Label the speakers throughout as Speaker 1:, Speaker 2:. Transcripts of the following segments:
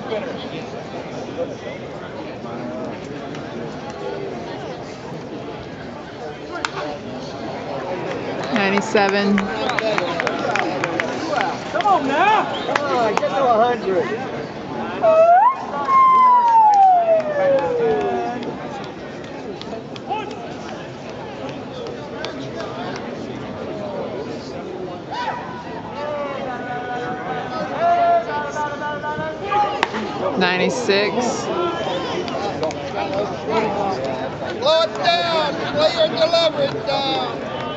Speaker 1: 97.
Speaker 2: Come on now! Come on, get to 100.
Speaker 1: 96.
Speaker 3: Slow it down. Slow your delivery down.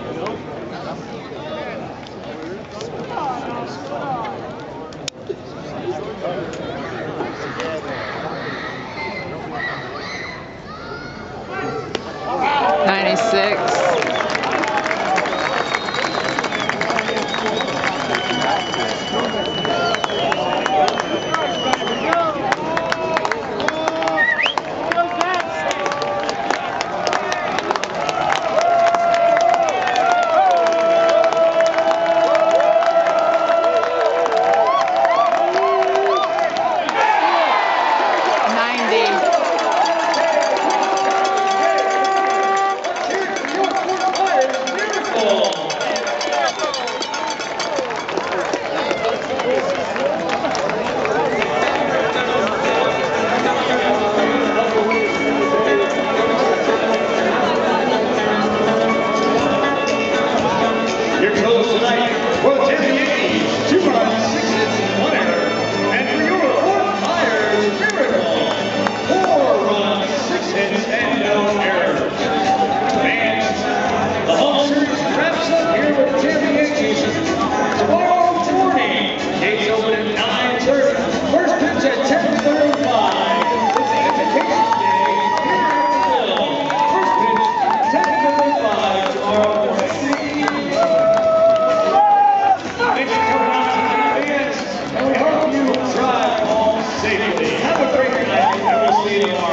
Speaker 4: Your close tonight, World Champion 2 runs, 6 hits, 1 error. And for your Fort Myers Miracle, 4 runs, 6 hits, and no errors. Fans, the home series wraps up here with Champions tomorrow morning. Gates open at 9:30. First pitch at 10:35. It's Education Day here in Brazil. First pitch, 10:35 tomorrow morning. Thanks for coming out tonight, fans, and we hope you drive home safely. Have a great night, and we'll see you tomorrow.